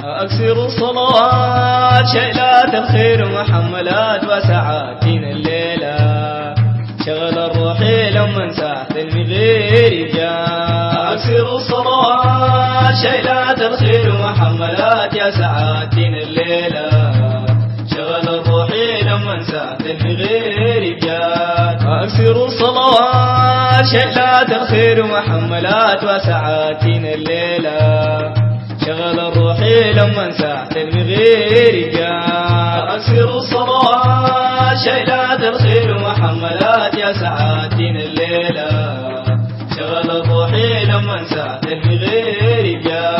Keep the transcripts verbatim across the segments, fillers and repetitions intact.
أكثر الصلوات شيلات الخير محملات وسعاتين الليلة شغل الروح لما انساحت المغير جاء. أكثر الصلوات شيلات الخير محملات يا سعاتين الليلة شغل الروح لما انساحت المغير جاء. أكثر الصلوات شيلات الخير محملات وسعاتين الليلة شغل الروح لما انساحت المغير جاء. أكثر الصلوات شيلات الخير محملات يا سعاتين الليلة شغل الروح لما انساحت المغير جاء.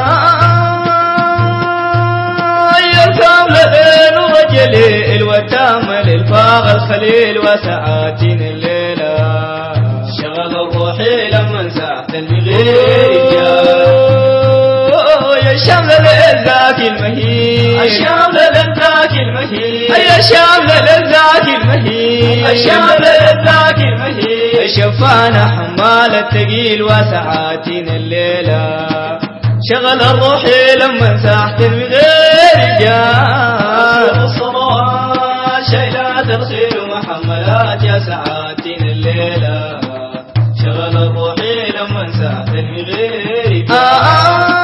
يا كامل الليل ورجلي الوتامل الفاغ الخليل وسعاتين الليلة شغل الروح لما انساحت المغير جاء. يا شامل للذاك المهين الشامل للذاك المهين يا شامل للذاك المهين الشامل للذاك المهين شفانا حمال الثقيل وسعاتين الليلة شغل الروح لما انساحت المغير جاء. الصلوات شيلات الخير محملات يا سعاتين الليلة شغل الروح لما انساحت المغير جاء.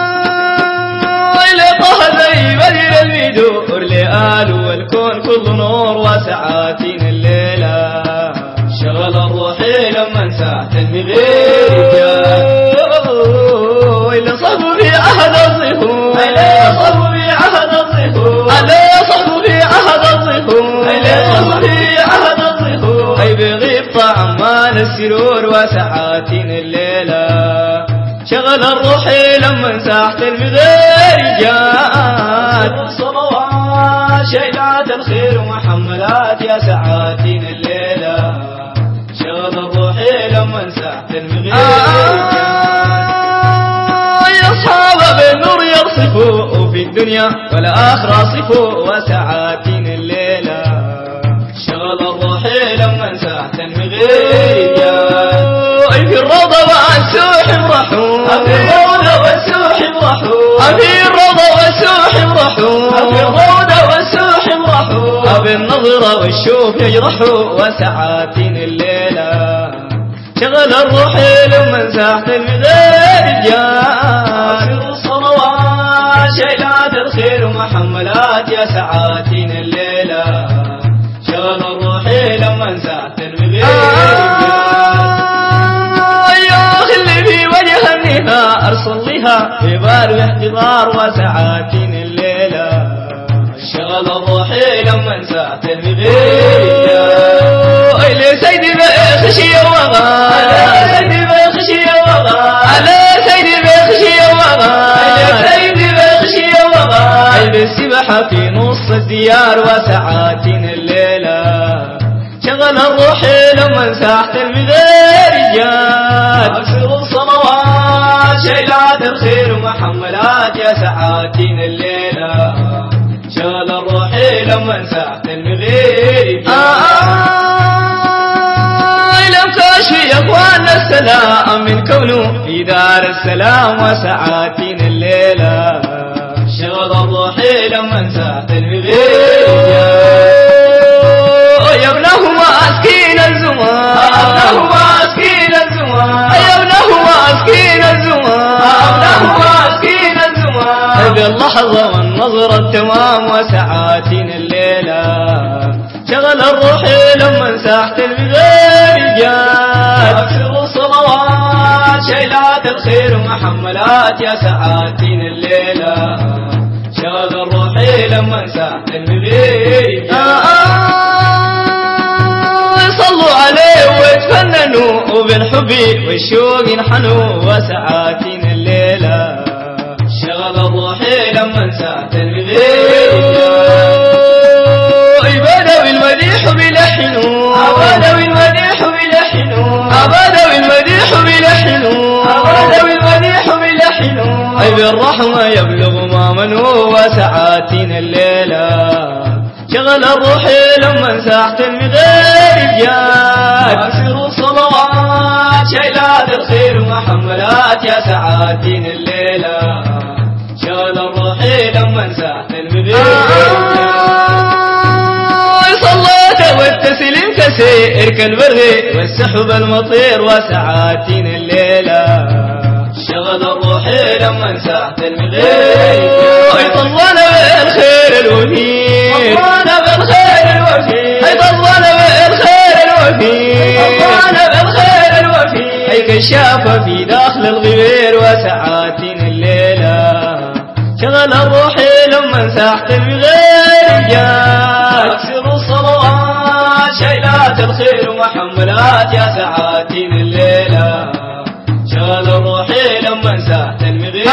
بدر المدور لآل والكون كل نور وسعاتين الليلة شغل الروح لما انساحت المغير جاء. اللي صبوا في عهد الظهور اللي صبوا في عهد الظهور اللي صبوا في عهد الظهور اللي صبوا في عهد الظهور اي بغيب طعم مال السرور وسعاتين الليلة شغل الروح لما انساحت المغير جاء. صلوات شيلات الخير محملات يا سعاتين الليلة شغل الروح لما انساحت المغير جاء. يا أصحاب بالنور يرصفوا في الدنيا والآخرة صفوا وسعاتين الليلة شغل الروح لما انساحت المغير جاء. في الروضة والسوح افرحوا في الروضة والسوح افرحوا في الروضة والسوح افرحوا في الروضة والسوح افرحوا بالنظرة والشوف يجرحوا وسعاتين الليلة شغل الروح لما انساحت المغير جاء. أكثر الصلوات شيلات الخير محملات يا سعاتين الليلة شغل الروح لما انساحت المغير جاء. أرسل لها في بال واحتضار وسعاتين الليلة شغل الروح لما انساحت المغير جاء. إلي سيدي بخشي وغا على سيدي بخشي وغا على سيدي بخشي وغا إلي سيدي بخشي وغا أي بالسبحة في نص الديار وسعاتين الليلة شغل الروح لما انساحت المغير جاء. أكثر الصلوات شيلات الخير محملات يا سعاتين الليلة شغل الروح لما انساحت المغير جاء. لم تشفي اخواننا السلام من كونه في دار السلام وسعاتين الليلة شغل الروح لما انساحت المغير جاء. يا ابنه مسكين الزمان ابنه مسكين الزمان يا ابنه مسكين الزمان ابنه مسكين الزمان باللحظة والنظرة التمام وسعاتين الليلة شغل الروح لما انساحت المغير جاء. أكثر الصلوات شيلات الخير محملات يا سعاتين الليلة شغل الروح لما انساحت المغير جاء. صلوا عليه وتفننوا وبالحب والشوق انحنوا وسعاتين الليلة شغل الروح لما انساحت المغير جاء. بدوي المديح بلحنوا بدوي المديح بلحنوا بدوي المديح بلحنوا بدوي المديح بلحنوا أي بالرحمة يبلغ ما منه وسعاتين الليلة شغل الروح لما انساحت المغير جاء. أكثر الصلوات شيلات الخير محملات يا سعاتين الليلة شغل الروح كسير كالبرغي والسحب المطير وساعاتين الليلة شغل الروح لما ساعة المغيب يطلنا بالخير الوفي طلنا بالخير الوفي طلنا بالخير الوفي طلنا بالخير الوفي هي كشافة في داخل الغبير وساعاتين الليلة شغل الروح لما ساحت المغيب جاء اكسر الصلوات شيلات الخير ومحملات يا ساعاتين الليلة شغل الروح لما ساحت المغيب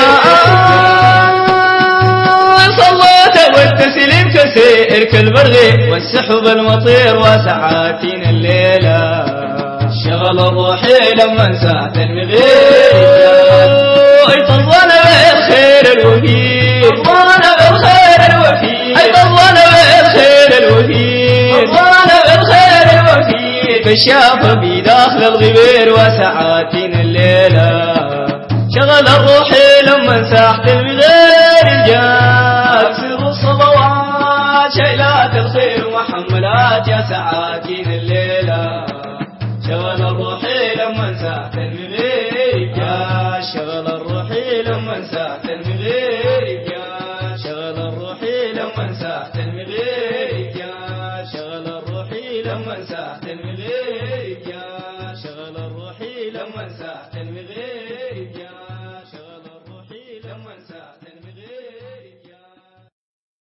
صليت والتسليم كسير كالبرغي والسحب المطير وساعاتين الليلة شغل الروح لما ساحت المغيب طلنا بالخير الوفي طلنا بالخير الوفي طلنا بالخير الوفي طلنا بالخير الوفي كشاف بداخل الغبير وساعاتين الليلة شغل الروح لما ساحت المغير جاء اكسر الصلوات شيلات الخير ومحملات يا ساعاتين الليلة شغل الروح لما ساحت المغيب جاء شغل الروح لما ساحت